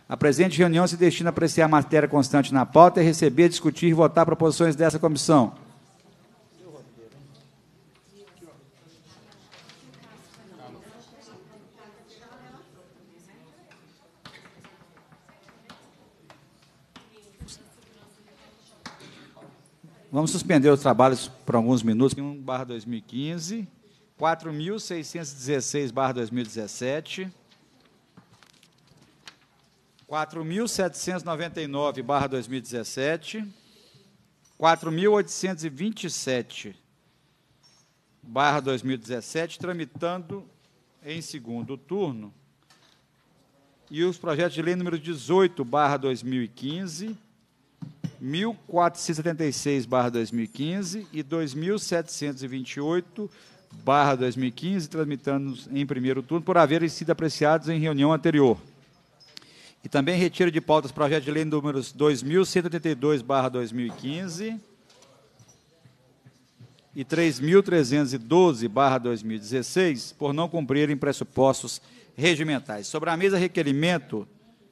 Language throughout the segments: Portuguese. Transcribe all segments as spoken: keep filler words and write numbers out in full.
A presente reunião se destina a apreciar a matéria constante na pauta e receber, discutir e votar proposições dessa comissão. Vamos suspender os trabalhos por alguns minutos. um barra dois mil e quinze, quatro mil seiscentos e dezesseis barra dois mil e dezessete, quatro mil setecentos e noventa e nove barra dois mil e dezessete, quatro mil oitocentos e vinte e sete barra dois mil e dezessete, tramitando em segundo turno, e os projetos de lei número dezoito barra dois mil e quinze, mil quatrocentos e setenta e seis barra dois mil e quinze e dois mil setecentos e vinte e oito barra dois mil e quinze, tramitando em primeiro turno, por haverem sido apreciados em reunião anterior. E também retiro de pautas projeto de lei números dois mil cento e oitenta e dois barra dois mil e quinze e três mil trezentos e doze barra dois mil e dezesseis, por não cumprirem pressupostos regimentais. Sobre a mesa, requerimento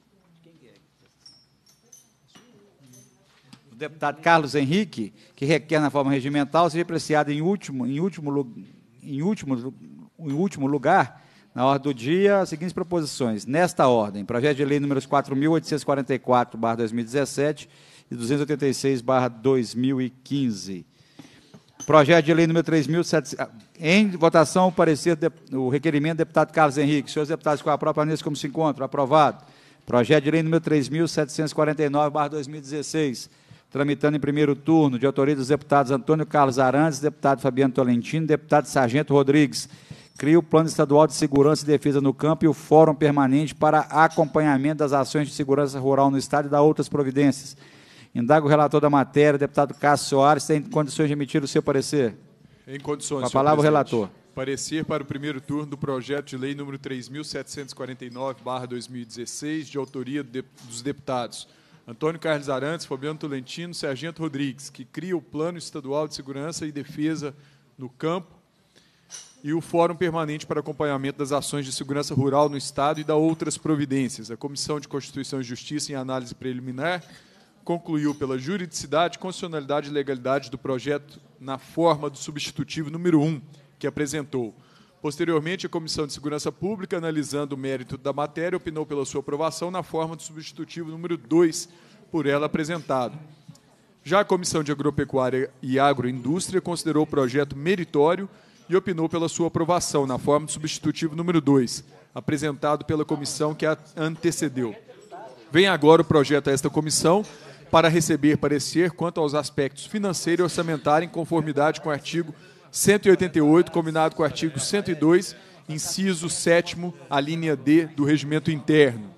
do deputado Carlos Henrique, que requer, na forma regimental, seja apreciado em último, em último, em último, em último lugar, na ordem do dia, as seguintes proposições. Nesta ordem, projeto de lei números quatro mil oitocentos e quarenta e quatro barra dois mil e dezessete e duzentos e oitenta e seis barra dois mil e quinze. Projeto de lei número três mil e setecentos... Em votação, o parecer, de, o requerimento do deputado Carlos Henrique. Senhores deputados, com a própria análise como se encontra. Aprovado. Projeto de lei número três mil setecentos e quarenta e nove barra dois mil e dezesseis, tramitando em primeiro turno, de autoria dos deputados Antônio Carlos Arantes, deputado Fabiano Tolentino, deputado Sargento Rodrigues. Cria o Plano Estadual de Segurança e Defesa no Campo e o Fórum Permanente para acompanhamento das ações de segurança rural no Estado e da outras providências. Indaga o relator da matéria, deputado Cássio Soares, tem condições de emitir o seu parecer? Em condições, Com a palavra o relator. Parecer para o primeiro turno do projeto de lei número três mil setecentos e quarenta e nove barra dois mil e dezesseis, de autoria dos deputados Antônio Carlos Arantes, Fabiano Tolentino, Sargento Rodrigues, que cria o Plano Estadual de Segurança e Defesa no Campo e o Fórum Permanente para Acompanhamento das Ações de Segurança Rural no Estado e da outras providências. A Comissão de Constituição e Justiça, em análise preliminar, concluiu pela juridicidade, constitucionalidade e legalidade do projeto na forma do substitutivo número um, que apresentou. Posteriormente, a Comissão de Segurança Pública, analisando o mérito da matéria, opinou pela sua aprovação na forma do substitutivo número dois, por ela apresentado. Já a Comissão de Agropecuária e Agroindústria considerou o projeto meritório e opinou pela sua aprovação na forma do substitutivo número dois, apresentado pela comissão que a antecedeu. Vem agora o projeto a esta comissão para receber parecer quanto aos aspectos financeiro e orçamentário em conformidade com o artigo cento e oitenta e oito, combinado com o artigo cento e dois, inciso sétimo, a linha D do Regimento Interno.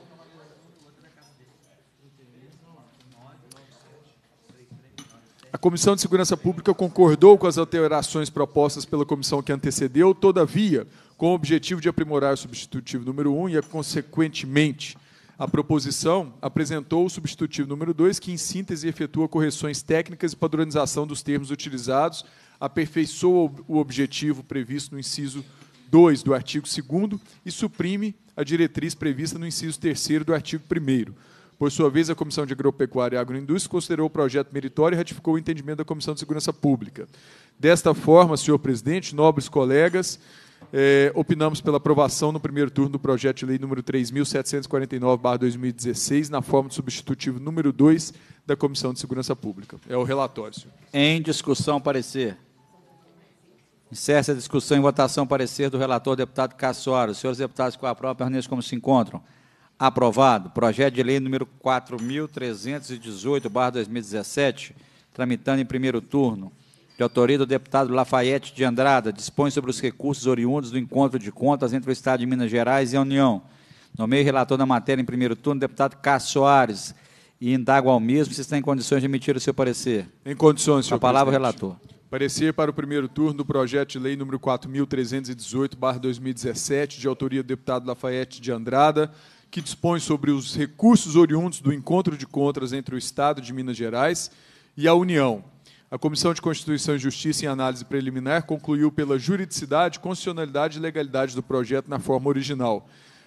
A Comissão de Segurança Pública concordou com as alterações propostas pela comissão que antecedeu, todavia, com o objetivo de aprimorar o substitutivo número um e, consequentemente, a proposição apresentou o substitutivo número dois, que, em síntese, efetua correções técnicas e padronização dos termos utilizados, aperfeiçoa o objetivo previsto no inciso dois do artigo segundo e suprime a diretriz prevista no inciso terceiro do artigo primeiro. Por sua vez, a Comissão de Agropecuária e Agroindústria considerou o projeto meritório e ratificou o entendimento da Comissão de Segurança Pública. Desta forma, senhor presidente, nobres colegas, eh, opinamos pela aprovação no primeiro turno do projeto de lei número três mil setecentos e quarenta e nove barra dois mil e dezesseis, na forma do substitutivo número dois da Comissão de Segurança Pública. É o relatório, senhor. Em discussão, parecer. Encerra a discussão em votação, parecer do relator, deputado Cássio Soares. Senhores deputados, com a própria permanência como se encontram. Aprovado. Projeto de lei número quatro mil trezentos e dezoito barra dois mil e dezessete, tramitando em primeiro turno, de autoria do deputado Lafayette de Andrada, dispõe sobre os recursos oriundos do encontro de contas entre o Estado de Minas Gerais e a União. Nomeio relator da matéria em primeiro turno, deputado Cássio Soares, e indago ao mesmo se está em condições de emitir o seu parecer. Em condições, senhor presidente. A palavra, presidente. relator. Parecer para o primeiro turno do projeto de lei número quatro mil trezentos e dezoito barra dois mil e dezessete, de autoria do deputado Lafayette de Andrada, que dispõe sobre os recursos oriundos do encontro de contas entre o Estado de Minas Gerais e a União. A Comissão de Constituição e Justiça, em análise preliminar, concluiu pela juridicidade, constitucionalidade e legalidade do projeto na forma original.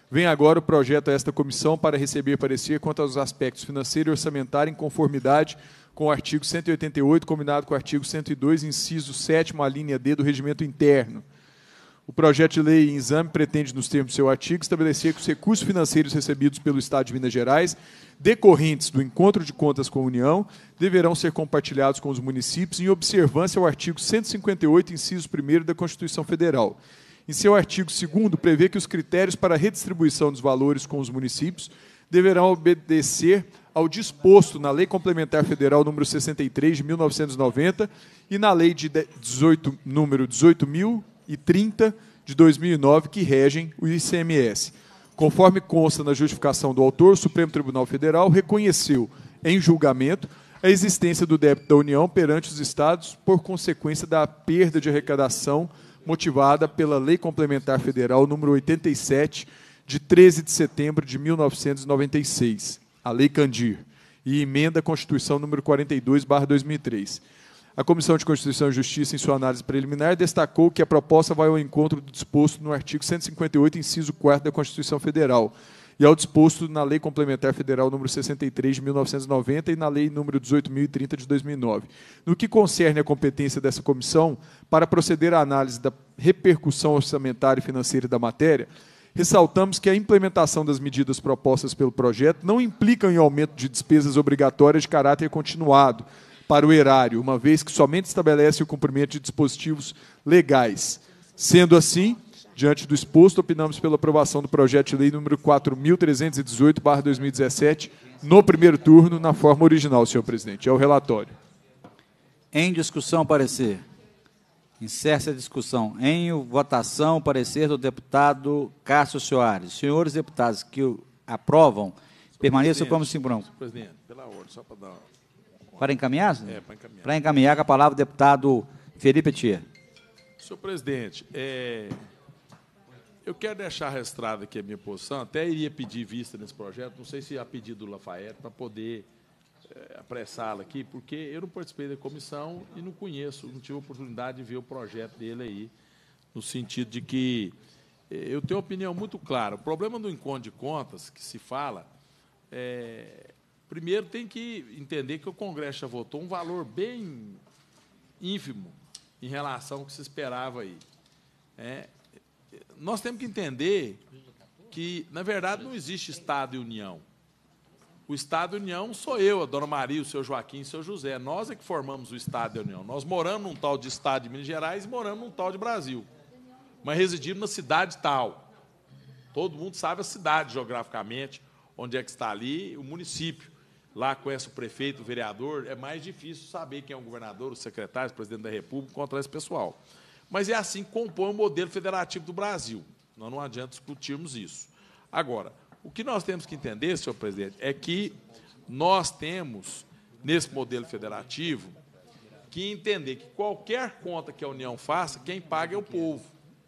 Vem agora o projeto a esta comissão para receber parecer quanto aos aspectos financeiro e orçamentário em conformidade com o artigo cento e oitenta e oito, combinado com o artigo cento e dois, inciso sétimo, a linha D do Regimento Interno. O projeto de lei em exame pretende, nos termos do seu artigo, estabelecer que os recursos financeiros recebidos pelo Estado de Minas Gerais, decorrentes do encontro de contas com a União, deverão ser compartilhados com os municípios em observância ao artigo cento e cinquenta e oito, inciso primeiro da Constituição Federal. Em seu artigo segundo, prevê que os critérios para a redistribuição dos valores com os municípios deverão obedecer ao disposto na Lei Complementar Federal número sessenta e três, de mil novecentos e noventa, e na Lei de dezoito, número dezoito mil e trinta, de dois mil e nove, que regem o I C M S. Conforme consta na justificação do autor, o Supremo Tribunal Federal reconheceu, em julgamento, a existência do débito da União perante os Estados por consequência da perda de arrecadação motivada pela Lei Complementar Federal número oitenta e sete, de treze de setembro de mil novecentos e noventa e seis, a Lei Candir, e emenda à Constituição número quarenta e dois barra dois mil e três. A Comissão de Constituição e Justiça, em sua análise preliminar, destacou que a proposta vai ao encontro do disposto no artigo cento e cinquenta e oito, inciso quarto da Constituição Federal, e ao disposto na Lei Complementar Federal número sessenta e três, de mil novecentos e noventa, e na Lei número dezoito mil e trinta, de dois mil e nove. No que concerne à competência dessa comissão, para proceder à análise da repercussão orçamentária e financeira da matéria, ressaltamos que a implementação das medidas propostas pelo projeto não implica em aumento de despesas obrigatórias de caráter continuado para o erário, uma vez que somente estabelece o cumprimento de dispositivos legais. Sendo assim, diante do exposto, opinamos pela aprovação do projeto de lei número quatro mil trezentos e dezoito barra dois mil e dezessete, no primeiro turno, na forma original, senhor presidente. É o relatório. Em discussão, parecer. Encerra-se a discussão. Em votação, parecer do deputado Cássio Soares. Senhores deputados que o aprovam, permaneçam como se Senhor presidente, pela ordem, só para dar... Para encaminhar? É, para encaminhar. Para encaminhar, com a palavra o deputado Felipe Tia. Senhor presidente, é, eu quero deixar registrado aqui a minha posição, até iria pedir vista nesse projeto, não sei se a pedido do Lafayette, para poder é, apressá-lo aqui, porque eu não participei da comissão e não conheço, não tive a oportunidade de ver o projeto dele aí, no sentido de que é, eu tenho uma opinião muito clara. O problema do encontro de contas, que se fala, é, primeiro tem que entender que o Congresso já votou um valor bem ínfimo em relação ao que se esperava aí. É, nós temos que entender que, na verdade, não existe Estado e União. O Estado e União sou eu, a dona Maria, o seu Joaquim e o seu José. Nós é que formamos o Estado e a União. Nós moramos num tal de Estado de Minas Gerais e moramos num tal de Brasil. Mas residimos na cidade tal. Todo mundo sabe a cidade, geograficamente, onde é que está ali, o município. Lá conhece o prefeito, o vereador, é mais difícil saber quem é o governador, o secretário, o presidente da República, contra esse pessoal. Mas é assim que compõe o modelo federativo do Brasil. Nós não adianta discutirmos isso. Agora, o que nós temos que entender, senhor presidente, é que nós temos, nesse modelo federativo, que entender que qualquer conta que a União faça, quem paga é o povo.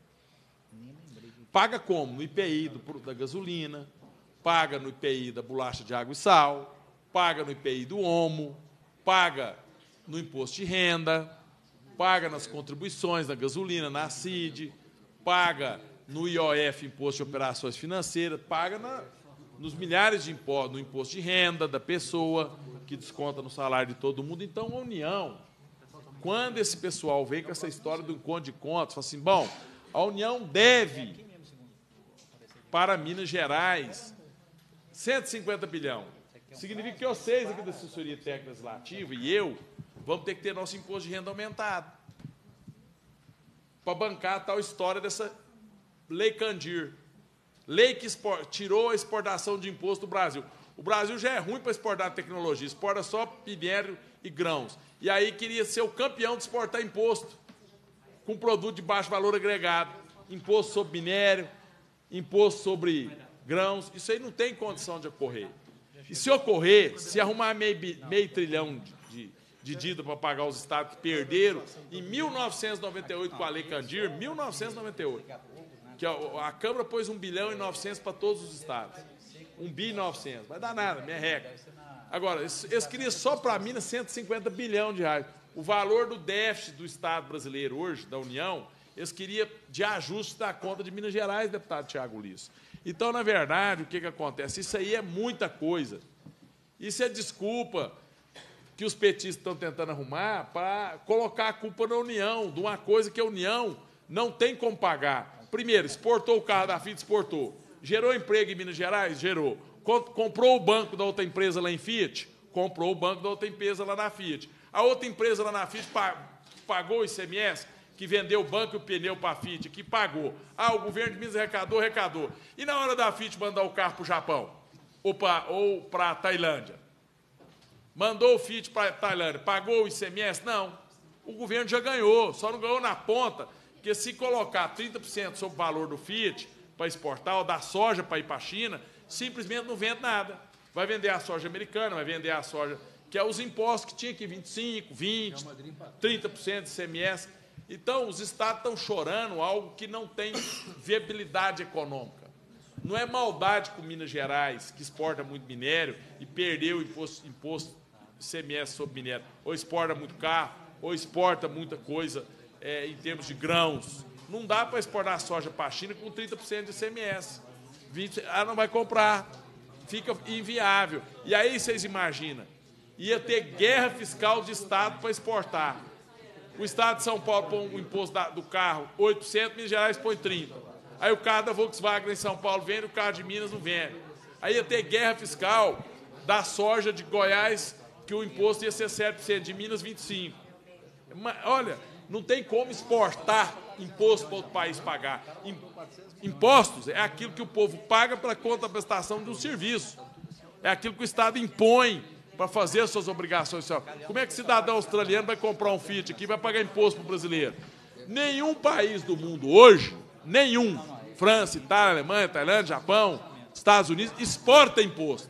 Paga como? No I P I do, da gasolina, paga no I P I da bolacha de água e sal, paga no I P I do Omo, paga no imposto de renda, paga nas contribuições da gasolina, na C I D, paga no I O F, Imposto de Operações Financeiras, paga na, nos milhares de impostos, no imposto de renda da pessoa, que desconta no salário de todo mundo. Então, a União, quando esse pessoal vem com essa história do encontro de contas, fala assim, bom, a União deve para Minas Gerais cento e cinquenta bilhões. Significa que vocês aqui da assessoria técnica legislativa e eu vamos ter que ter nosso imposto de renda aumentado para bancar a tal história dessa Lei Candir. Lei que export, tirou a exportação de imposto do Brasil. O Brasil já é ruim para exportar tecnologia, exporta só minério e grãos. E aí queria ser o campeão de exportar imposto com produto de baixo valor agregado. Imposto sobre minério, imposto sobre grãos. Isso aí não tem condição de ocorrer. E se ocorrer, se arrumar meio, meio trilhão de, de dívida para pagar os estados que perderam, em mil novecentos e noventa e oito, com a Lei Candir, mil novecentos e noventa e oito, que a, a Câmara pôs um bilhão e novecentos para todos os estados. Um bi e novecentos. Vai dar nada, minha regra. Agora, eles, eles queriam só para Minas cento e cinquenta bilhões de reais. O valor do déficit do Estado brasileiro hoje, da União, eles queriam de ajuste da conta de Minas Gerais, deputado Tiago Ulisses. Então, na verdade, o que, que acontece? Isso aí é muita coisa. Isso é desculpa que os petistas estão tentando arrumar para colocar a culpa na União, de uma coisa que a União não tem como pagar. Primeiro, exportou o carro da Fiat, exportou. Gerou emprego em Minas Gerais? Gerou. Comprou o banco da outra empresa lá em Fiat? Comprou o banco da outra empresa lá na Fiat. A outra empresa lá na Fiat pagou o I C M S, que vendeu o banco e o pneu para a Fiat, que pagou. Ah, o governo de Minas arrecadou, arrecadou. E na hora da Fiat mandar o carro para o Japão? Ou para ou para a Tailândia? Mandou o Fiat para a Tailândia, pagou o I C M S? Não. O governo já ganhou, só não ganhou na ponta, porque se colocar trinta por cento sobre o valor do Fiat para exportar, ou da soja para ir para a China, simplesmente não vende nada. Vai vender a soja americana, vai vender a soja, que é os impostos que tinha aqui, vinte e cinco por cento, vinte por cento, trinta por cento de I C M S. Então, os estados estão chorando algo que não tem viabilidade econômica. Não é maldade com Minas Gerais, que exporta muito minério e perdeu o imposto, imposto I C M S sobre minério. Ou exporta muito carro, ou exporta muita coisa é, em termos de grãos. Não dá para exportar soja para a China com trinta por cento de I C M S. vinte por cento, ela não vai comprar. Fica inviável. E aí, vocês imaginam, ia ter guerra fiscal de Estado para exportar. O Estado de São Paulo põe o imposto da, do carro oito por cento, Minas Gerais põe trinta por cento. Aí o carro da Volkswagen em São Paulo vende, o carro de Minas não vende. Aí ia ter guerra fiscal da soja de Goiás, que o imposto ia ser sete por cento, de Minas vinte e cinco por cento. Olha, não tem como exportar imposto para outro país pagar. Impostos é aquilo que o povo paga pela conta da prestação de um serviço. É aquilo que o Estado impõe para fazer as suas obrigações. Como é que o cidadão australiano vai comprar um Fiat aqui e vai pagar imposto para o brasileiro? Nenhum país do mundo hoje, nenhum, França, Itália, Alemanha, Tailândia, Japão, Estados Unidos, exporta imposto.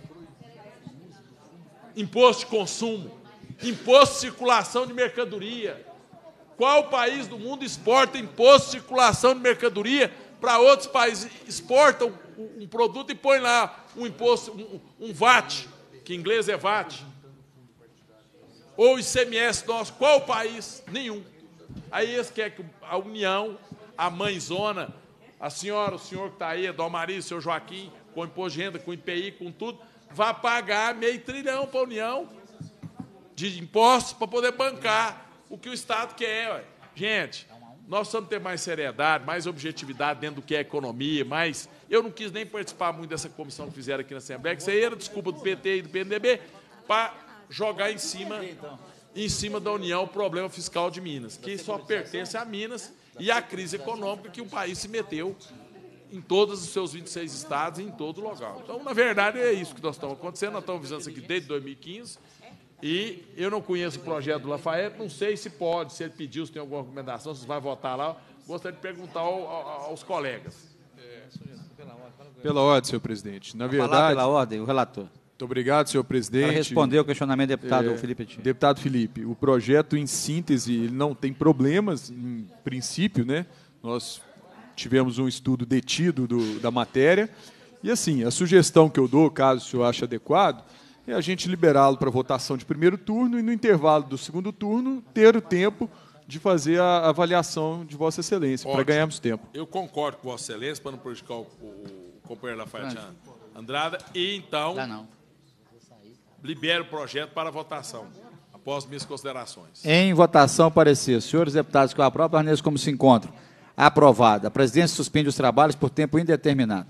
Imposto de consumo, imposto de circulação de mercadoria. Qual país do mundo exporta imposto de circulação de mercadoria para outros países? Exportam um produto e põe lá um imposto, um, um V A T, que em inglês é V A T. Ou I C M S nosso. Qual país? Nenhum. Aí eles querem que a União, a mãezona, a senhora, o senhor que está aí, a Dom Maria, o senhor Joaquim, com imposto de renda, com I P I, com tudo, vai pagar meio trilhão para a União de impostos para poder bancar o que o Estado quer. Ué. Gente, nós precisamos ter mais seriedade, mais objetividade dentro do que é economia, mas eu não quis nem participar muito dessa comissão que fizeram aqui na Assembleia, que isso aí era desculpa do P T e do P M D B, para jogar em cima, em cima da União o problema fiscal de Minas, que só pertence a Minas e à crise econômica que o país se meteu em todos os seus vinte e seis estados e em todo lugar. Então, na verdade, é isso que nós estamos acontecendo. Nós estamos visando isso aqui desde dois mil e quinze e eu não conheço o projeto do Lafayette, não sei se pode, se ele pediu, se tem alguma recomendação, se vai votar lá. Gostaria de perguntar ao, ao, aos colegas. Pela ordem, senhor presidente. Na verdade... Falar pela ordem, o relator. Muito obrigado, senhor presidente. Para responder o questionamento do deputado É, Felipe Tino. Deputado Felipe, o projeto, em síntese, ele não tem problemas, em princípio, né? Nós tivemos um estudo detido do, da matéria. E, assim, a sugestão que eu dou, caso o senhor ache adequado, é a gente liberá-lo para votação de primeiro turno e, no intervalo do segundo turno, ter o tempo de fazer a avaliação de Vossa Excelência, para ganharmos tempo. Eu concordo com Vossa Excelência, para não prejudicar o, o, o companheiro Lafayette Andrada, e, então, Dá não. libero o projeto para votação, após minhas considerações. Em votação, parecer. Senhores deputados que eu aprovo, permaneçam como se encontram. Aprovado. A presidência suspende os trabalhos por tempo indeterminado.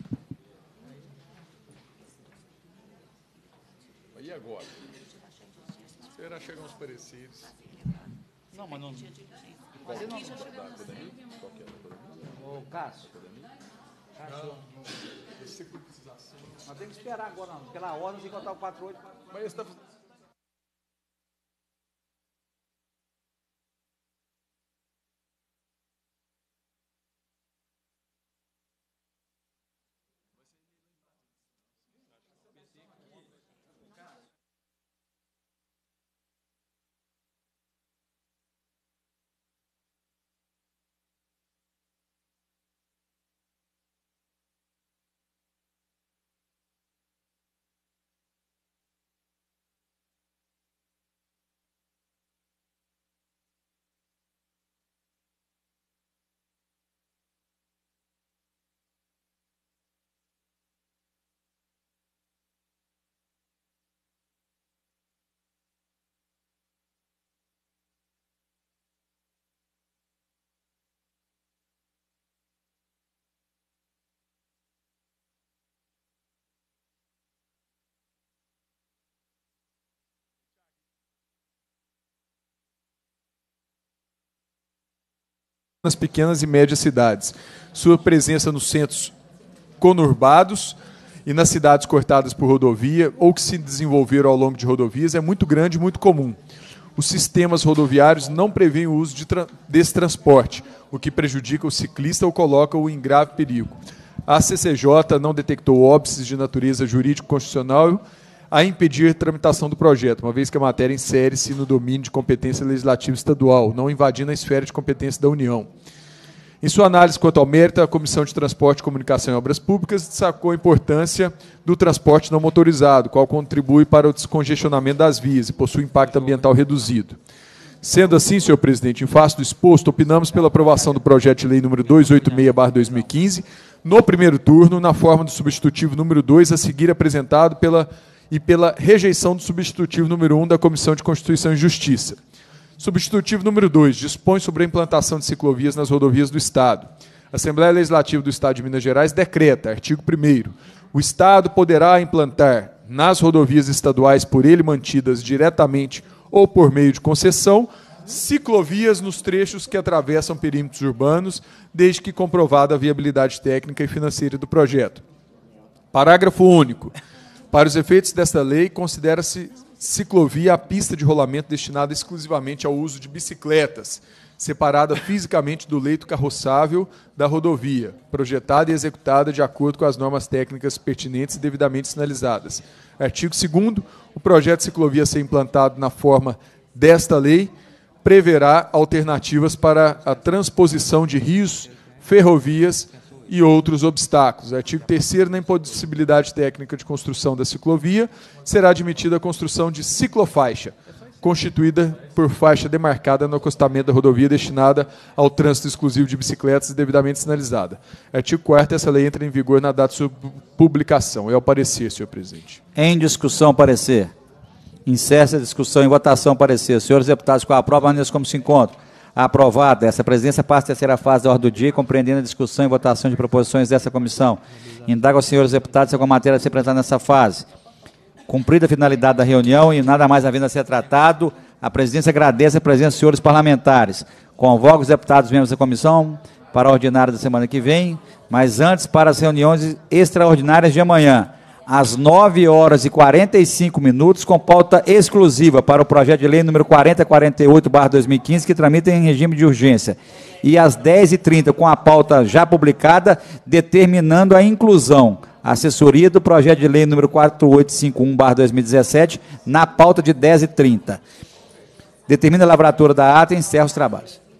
E agora? Esperar chegar uns parecidos. Não, mas não... Ô, Cássio. Cássio. Nós temos que esperar agora, não. Pela ordem, tem que botar o quatro oito. Mas está... nas pequenas e médias cidades. Sua presença nos centros conurbados e nas cidades cortadas por rodovia ou que se desenvolveram ao longo de rodovias é muito grande e muito comum. Os sistemas rodoviários não prevêem o uso de tra desse transporte, o que prejudica o ciclista ou coloca-o em grave perigo. A C C J não detectou óbices de natureza jurídico-constitucional a impedir a tramitação do projeto, uma vez que a matéria insere-se no domínio de competência legislativa estadual, não invadindo a esfera de competência da União. Em sua análise quanto ao mérito, a Comissão de Transporte, Comunicação e Obras Públicas destacou a importância do transporte não motorizado, qual contribui para o descongestionamento das vias e possui impacto ambiental reduzido. Sendo assim, senhor presidente, em face do exposto, opinamos pela aprovação do projeto de lei número duzentos e oitenta e seis barra dois mil e quinze, no primeiro turno, na forma do substitutivo número dois, a seguir apresentado pela, e pela rejeição do substitutivo número um da Comissão de Constituição e Justiça. Substitutivo número dois, dispõe sobre a implantação de ciclovias nas rodovias do Estado. A Assembleia Legislativa do Estado de Minas Gerais decreta, artigo primeiro, o Estado poderá implantar nas rodovias estaduais por ele mantidas diretamente ou por meio de concessão, ciclovias nos trechos que atravessam perímetros urbanos, desde que comprovada a viabilidade técnica e financeira do projeto. Parágrafo único. Para os efeitos desta lei, considera-se ciclovia a pista de rolamento destinada exclusivamente ao uso de bicicletas, separada fisicamente do leito carroçável da rodovia, projetada e executada de acordo com as normas técnicas pertinentes e devidamente sinalizadas. Artigo segundo, o projeto de ciclovia a ser implantado na forma desta lei preverá alternativas para a transposição de rios, ferrovias e outros obstáculos. Artigo terceiro, na impossibilidade técnica de construção da ciclovia, será admitida a construção de ciclofaixa, constituída por faixa demarcada no acostamento da rodovia destinada ao trânsito exclusivo de bicicletas e devidamente sinalizada. Artigo quarto, essa lei entra em vigor na data de sua publicação. É o parecer, senhor presidente. Em discussão, parecer. Encerra-se a discussão. Em votação, parecer. Senhores deputados, com a prova, maneira como se encontram. Aprovada. Essa presidência passa a terceira fase da ordem do dia, compreendendo a discussão e votação de proposições dessa comissão. Indago aos senhores deputados se alguma matéria a ser apresentada nessa fase. Cumprida a finalidade da reunião e nada mais havendo a ser tratado, a presidência agradece a presença dos senhores parlamentares. Convoco os deputados membros da comissão para a ordinária da semana que vem, mas antes para as reuniões extraordinárias de amanhã, às nove horas e quarenta e cinco minutos, com pauta exclusiva para o projeto de lei número quarenta e quarenta e oito barra dois mil e quinze, que tramita em regime de urgência. E às dez e trinta, com a pauta já publicada, determinando a inclusão, a assessoria do projeto de lei número quatro oito cinco um barra dois mil e dezessete, na pauta de dez e trinta. Determina a lavratura da ata e encerra os trabalhos.